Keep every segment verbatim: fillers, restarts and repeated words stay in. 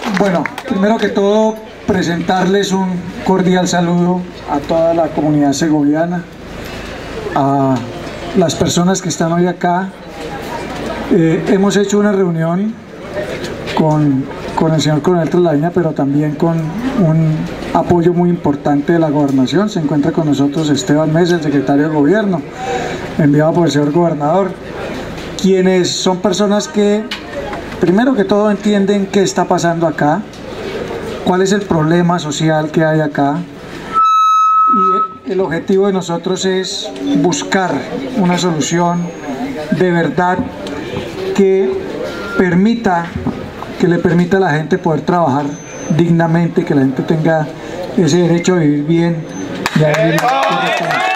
Bueno, primero que todo, presentarles un cordial saludo a toda la comunidad segoviana, a las personas que están hoy acá. Eh, hemos hecho una reunión con, con el señor coronel Traslaviña, pero también con un apoyo muy importante de la gobernación. Se encuentra con nosotros Esteban Mesa, el secretario de gobierno, enviado por el señor gobernador, quienes son personas que primero que todo entienden qué está pasando acá, cuál es el problema social que hay acá, y el objetivo de nosotros es buscar una solución de verdad que permita, que le permita a la gente poder trabajar dignamente, que la gente tenga ese derecho a vivir bien y a vivir correctamente.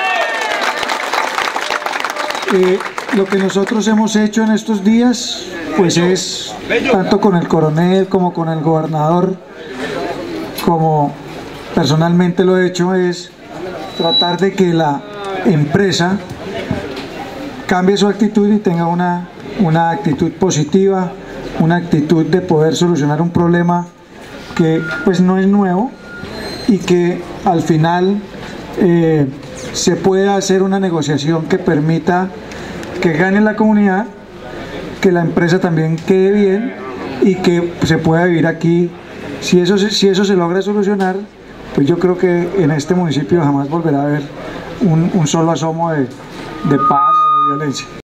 Eh, lo que nosotros hemos hecho en estos días, pues es, tanto con el coronel como con el gobernador, como personalmente lo he hecho, es tratar de que la empresa cambie su actitud y tenga una, una actitud positiva, una actitud de poder solucionar un problema que pues no es nuevo y que al final eh, se pueda hacer una negociación que permita que gane la comunidad, que la empresa también quede bien y que se pueda vivir aquí. Si eso, si eso se logra solucionar, pues yo creo que en este municipio jamás volverá a haber un, un solo asomo de, de paro o de violencia.